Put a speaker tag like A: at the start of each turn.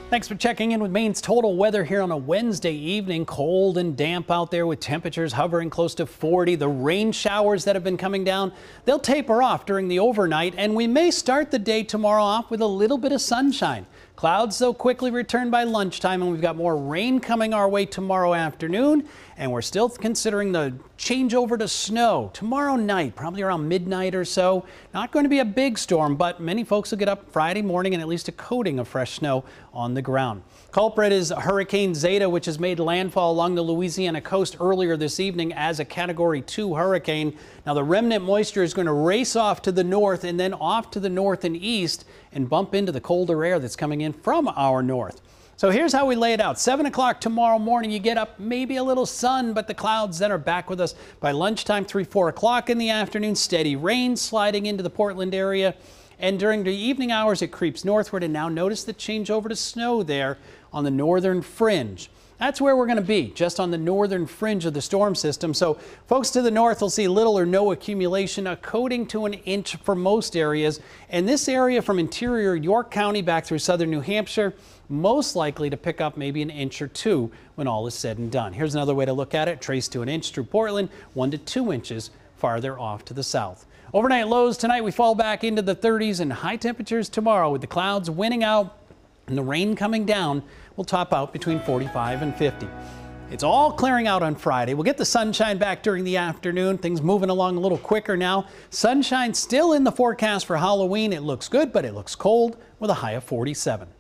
A: Thanks for checking in with Maine's total weather here on a Wednesday evening. Cold and damp out there with temperatures hovering close to 40. The rain showers that have been coming down, they'll taper off during the overnight, and we may start the day tomorrow off with a little bit of sunshine. Clouds, though, quickly return by lunchtime, and we've got more rain coming our way tomorrow afternoon. And we're still considering the changeover to snow tomorrow night, probably around midnight or so. Not going to be a big storm, but many folks will get up Friday morning and at least a coating of fresh snow on the ground. Culprit is Hurricane Zeta, which has made landfall along the Louisiana coast earlier this evening as a Category 2 hurricane. Now, the remnant moisture is going to race off to the north and then off to the north and east and bump into the colder air that's coming in from our north. So here's how we lay it out. 7 o'clock tomorrow morning, you get up, maybe a little sun, but the clouds then are back with us by lunchtime, 3, 4 o'clock in the afternoon. Steady rain sliding into the Portland area. And during the evening hours, it creeps northward. And now notice the change over to snow there on the northern fringe. That's where we're going to be, just on the northern fringe of the storm system. So folks to the north will see little or no accumulation, a coating to an inch for most areas. And this area from interior York County back through southern New Hampshire, most likely to pick up maybe an inch or two when all is said and done. Here's another way to look at it. Trace to an inch through Portland, 1 to 2 inches farther off to the south. Overnight lows tonight, we fall back into the 30s and high temperatures tomorrow with the clouds winning out and the rain coming down. Will top out between 45 and 50. It's all clearing out on Friday. We'll get the sunshine back during the afternoon. Things moving along a little quicker now. Sunshine still in the forecast for Halloween. It looks good, but it looks cold with a high of 47.